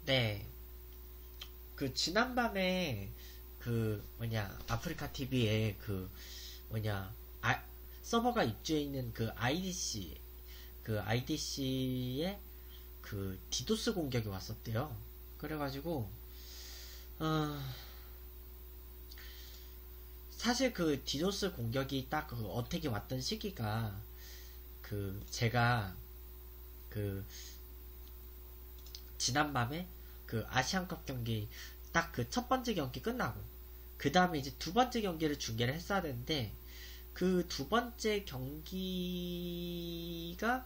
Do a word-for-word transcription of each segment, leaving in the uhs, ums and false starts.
네, 그 지난밤에 그 뭐냐 아프리카 티비에 그 뭐냐 아, 서버가 입주해 있는 그 아이디씨 그 아이디씨에 그 디도스 공격이 왔었대요. 그래가지고 어, 사실 그 디도스 공격이 딱 그 어택이 왔던 시기가 그 제가 그 지난밤에 그 아시안컵 경기 딱 그 첫 번째 경기 끝나고 그 다음에 이제 두 번째 경기를 중계를 했어야 되는데 그 두 번째 경기가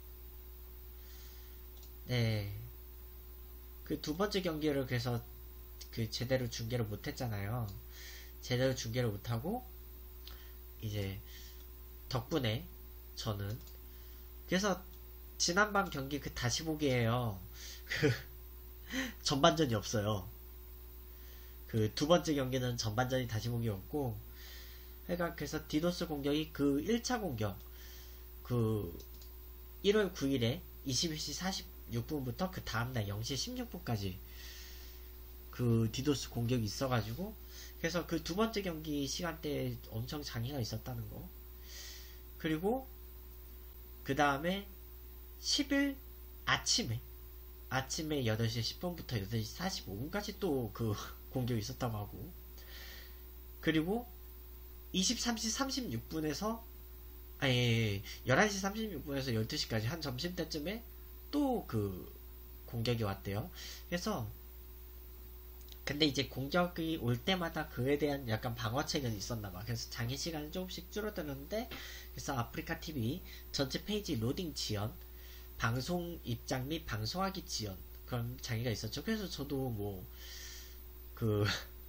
네 그 두 번째 경기를 그래서 그 제대로 중계를 못했잖아요. 제대로 중계를 못하고 이제 덕분에 저는 그래서 지난밤 경기 그 다시 보기에요. 그 전반전이 없어요. 그 두 번째 경기는 전반전이 다시 보기였고 그러니까 그래서 디도스 공격이 그 일 차 공격 그 일월 구일에 이십일 시 사십육 분부터 그 다음날 영 시 십육 분까지 그 디도스 공격이 있어가지고 그래서 그 두 번째 경기 시간대에 엄청 장애가 있었다는 거. 그리고 그 다음에 십 일 아침에 아침에 여덟 시 십 분부터 여덟 시 사십오 분까지 또 그 공격이 있었다고 하고 그리고 이십삼 시 삼십육 분에서 아니 열한 시 삼십육 분에서 열두 시까지 한 점심때쯤에 또 그 공격이 왔대요. 그래서 근데 이제 공격이 올 때마다 그에 대한 약간 방어책은 있었나봐. 그래서 장애 시간은 조금씩 줄어드는데 그래서 아프리카 티비 전체 페이지 로딩 지연 방송 입장 및 방송하기 지연 그런 장애가 있었죠. 그래서 저도 뭐 그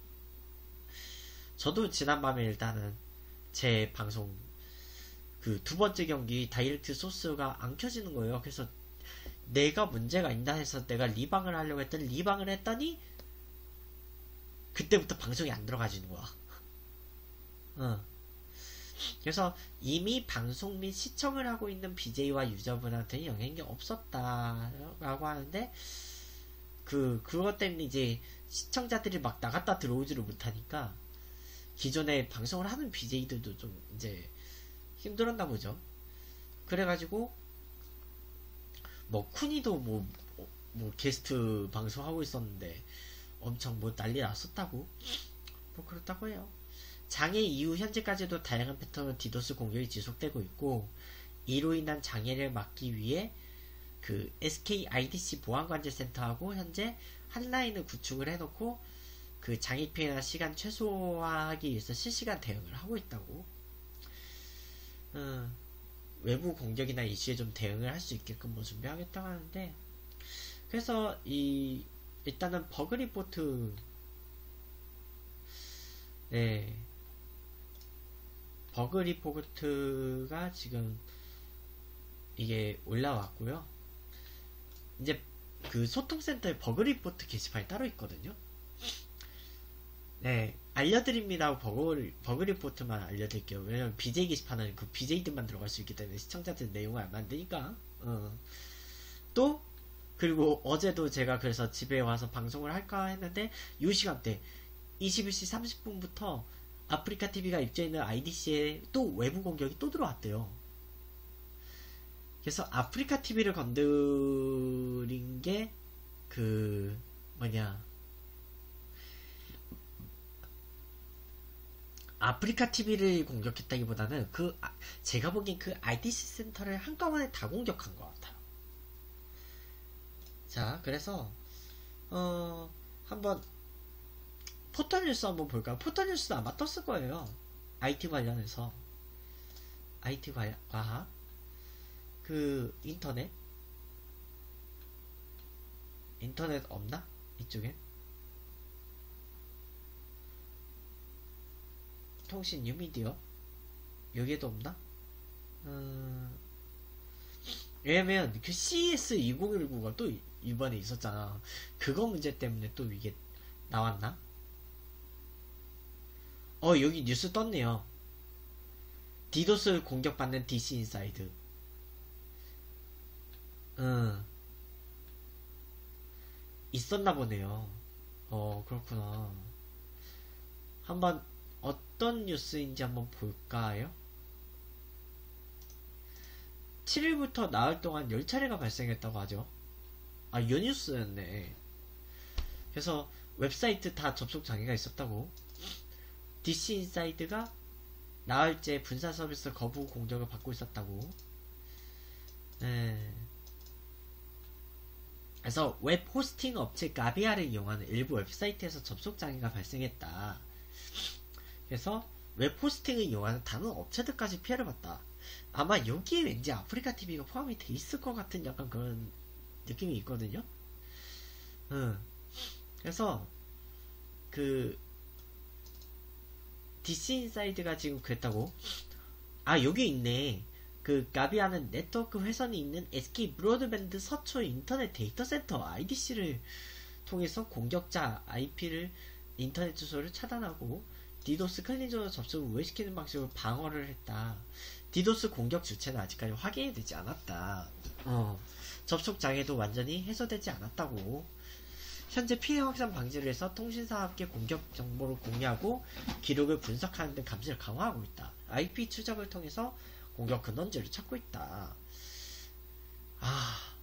저도 지난밤에 일단은 제 방송 그 두 번째 경기 다이렉트 소스가 안 켜지는 거예요. 그래서 내가 문제가 있나 해서 내가 리방을 하려고 했더니 리방을 했더니 그때부터 방송이 안 들어가지는 거야. 어. 그래서 이미 방송 및 시청을 하고 있는 비제이와 유저분한테는 영향이 없었다라고 하는데 그 그것 때문에 이제 시청자들이 막 나갔다 들어오지를 못하니까 기존에 방송을 하는 비제이들도 좀 이제 힘들었나 보죠. 그래가지고 뭐 쿠니도 뭐, 뭐 게스트 방송하고 있었는데 엄청 뭐 난리 났었다고 뭐 그렇다고 해요. 장애 이후 현재까지도 다양한 패턴의 디도스 공격이 지속되고 있고 이로 인한 장애를 막기 위해 그 에스케이 아이디씨 보안관제센터하고 현재 한라인을 구축을 해놓고 그 장애 피해나 시간 최소화하기 위해서 실시간 대응을 하고 있다고. 음, 외부 공격이나 이슈에 좀 대응을 할 수 있게끔 뭐 준비하겠다고 하는데 그래서 이 일단은 버그 리포트 네 버그 리포트가 지금 이게 올라왔고요. 이제 그 소통센터에 버그 리포트 게시판이 따로 있거든요. 네, 알려드립니다. 버그, 버그 리포트만 알려드릴게요. 왜냐면 비제이 게시판은 그 비제이들만 들어갈 수 있기 때문에 시청자들 내용을 안 만드니까. 어. 또, 그리고 어제도 제가 그래서 집에 와서 방송을 할까 했는데, 이 시간대, 이십일 시 삼십 분부터 아프리카 티비가 입주해 있는 아이디씨에 또 외부 공격이 또 들어왔대요. 그래서 아프리카 티비를 건드린 게, 그, 뭐냐, 아프리카 티비를 공격했다기보다는 그 아, 제가 보기엔 그 아이디씨 센터를 한꺼번에 다 공격한 것 같아요. 자, 그래서 어 한번 포털뉴스 한번 볼까요? 포털뉴스는 아마 떴을 거예요. 아이티 관련해서 아이티 과, 과학 그 인터넷 인터넷 없나? 이쪽에 통신 뉴미디어 여기에도 없나? 음, 왜냐면 그 씨이에스 이천십구가 또 이번에 있었잖아. 그거 문제 때문에 또 이게 나왔나? 어 여기 뉴스 떴네요. 디도스 공격받는 디씨 인사이드. 응. 있었나 보네요. 어, 그렇구나. 한번 어떤 뉴스인지 한번 볼까요? 칠 일부터 나흘 동안 열 차례가 발생했다고 하죠. 아, 이 뉴스였네. 그래서 웹사이트 다 접속 장애가 있었다고. 디씨인사이드가 나흘째 분산 서비스 거부 공격을 받고 있었다고. 네. 그래서 웹 호스팅 업체 가비아를 이용하는 일부 웹사이트에서 접속 장애가 발생했다. 그래서 웹 호스팅을 이용하는 다른 업체들까지 피해를 봤다. 아마 여기에 왠지 아프리카 티비가 포함이 돼 있을 것 같은 약간 그런 느낌이 있거든요. 응. 그래서 그 디씨인사이드가 지금 그랬다고. 아, 여기 있네. 그 가비아는 네트워크 회선이 있는 에스케이 브로드밴드 서초 인터넷 데이터 센터 아이디씨를 통해서 공격자 아이피를 인터넷 주소를 차단하고 디도스 클린저로 접속을 우회시키는 방식으로 방어를 했다. 디도스 공격 주체는 아직까지 확인이 되지 않았다. 어, 접속 장애도 완전히 해소되지 않았다고. 현재 피해 확산 방지를 해서 통신사와 함께 공격 정보를 공유하고 기록을 분석하는 등 감시를 강화하고 있다. 아이피 추적을 통해서 공격 근원지를 찾고 있다. 아,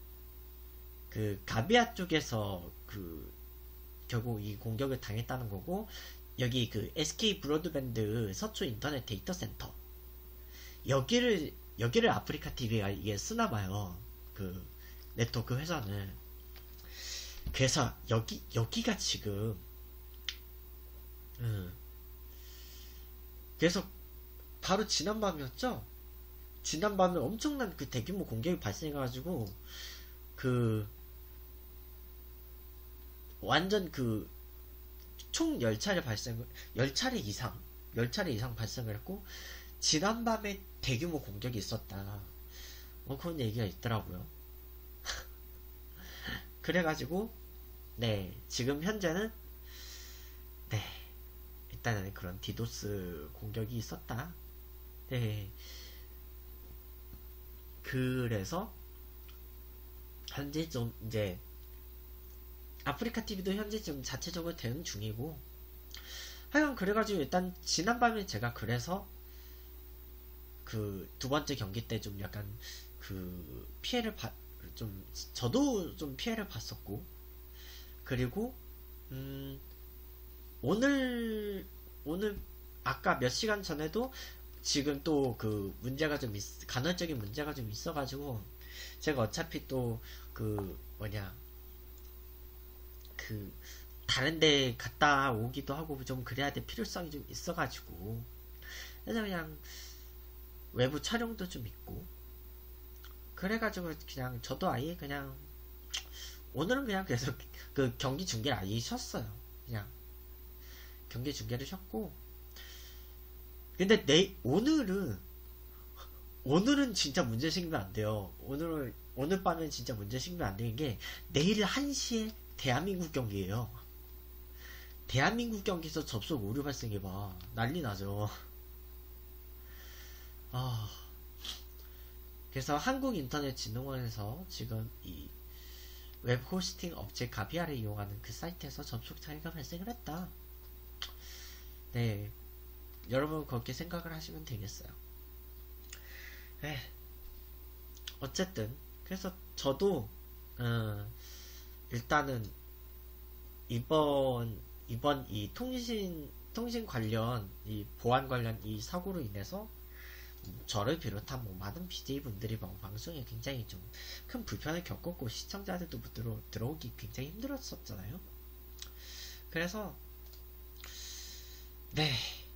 그 가비아 쪽에서 그 결국 이 공격을 당했다는 거고, 여기 그 에스케이 브로드밴드 서초 인터넷 데이터 센터, 여기를 여기를 아프리카 티비가 이게 쓰나봐요. 그 네트워크 회선을. 그래서 여기 여기가 지금 음, 그래서 바로 지난밤이었죠. 지난밤에 엄청난 그 대규모 공격이 발생해가지고 그 완전 그 총 열 차례 발생, 열 차례 이상 열 차례 이상 발생을 했고, 지난밤에 대규모 공격이 있었다, 뭐 그런 얘기가 있더라고요. 그래가지고 네, 지금 현재는 네, 일단은 그런 디도스 공격이 있었다. 네, 그래서 현재 좀 이제 아프리카 티비도 현재 좀 자체적으로 대응 중이고, 하여간 그래가지고 일단 지난밤에 제가 그래서 그 두 번째 경기 때 좀 약간 그 피해를 받, 좀 저도 좀 피해를 봤었고, 그리고 음 오늘 오늘 아까 몇 시간 전에도 지금 또 그 문제가 좀 있, 간헐적인 문제가 좀 있어가지고 제가 어차피 또 그 뭐냐 그 다른데 갔다 오기도 하고 좀 그래야 될 필요성이 좀 있어가지고, 그래서 그냥 외부 촬영도 좀 있고, 그래가지고 그냥 저도 아예 그냥 오늘은 그냥 계속 그 경기 중계를 아예 쉬었어요. 그냥 경기 중계를 쉬었고, 근데 내 오늘은 오늘은 진짜 문제 생기면 안 돼요. 오늘은 오늘 밤엔 진짜 문제 생기면 안 되는 게, 내일 한 시에 대한민국 경기예요. 대한민국 경기에서 접속 오류 발생해봐 난리 나죠. 아, 그래서 한국인터넷진흥원에서 지금 이 웹 호스팅 업체 가비아를 이용하는 그 사이트에서 접속 차이가 발생을 했다. 네, 여러분 그렇게 생각을 하시면 되겠어요. 네, 어쨌든 그래서 저도 어, 일단은 이번 이번 이 통신 통신 관련 이 보안 관련 이 사고로 인해서 저를 비롯한 뭐 많은 비제이 분들이 뭐 방송에 굉장히 좀 큰 불편을 겪었고, 시청자들도 못 들어, 들어오기 굉장히 힘들었었잖아요. 그래서 네,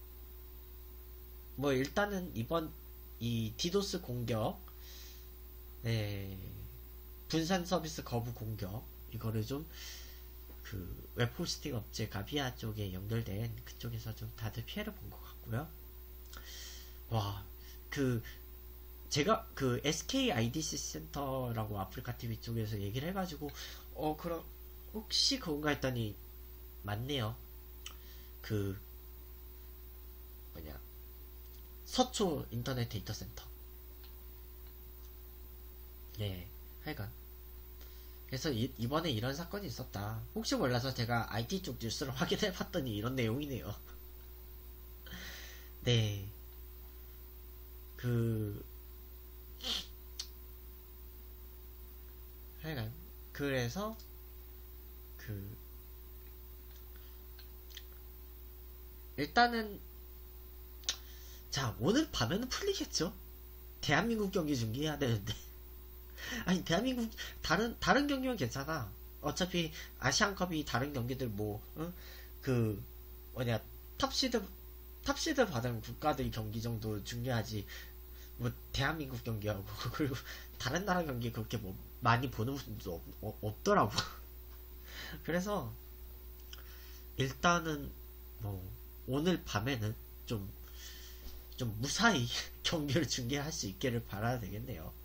뭐 일단은 이번 이 디도스 공격, 네, 분산 서비스 거부 공격, 이거를 좀 그 웹호스팅 업체 가비아 쪽에 연결된 그쪽에서 좀 다들 피해를 본 것 같고요. 와, 그 제가 그 에스케이 아이디씨 센터라고 아프리카 티비 쪽에서 얘기를 해가지고, 어 그럼 혹시 그건가 했더니 맞네요. 그 뭐냐 서초 인터넷 데이터 센터. 네, 하여간 그래서 이, 이번에 이런 사건이 있었다. 혹시 몰라서 제가 아이티 쪽 뉴스를 확인해 봤더니 이런 내용이네요. 네. 그, 하여간, 그래서, 그, 일단은, 자, 오늘 밤에는 풀리겠죠? 대한민국 경기 중계해야 되는데. 아니, 대한민국, 다른, 다른 경기면 괜찮아. 어차피, 아시안컵이 다른 경기들 뭐, 응? 그, 뭐냐, 탑시드, 탑시드 받은 국가들 경기 정도 중요하지. 뭐, 대한민국 경기하고, 그리고 다른 나라 경기 그렇게 뭐, 많이 보는 분도 없, 어, 없더라고. 그래서, 일단은, 뭐, 오늘 밤에는 좀, 좀 무사히 경기를 중계할 수 있기를 바라야 되겠네요.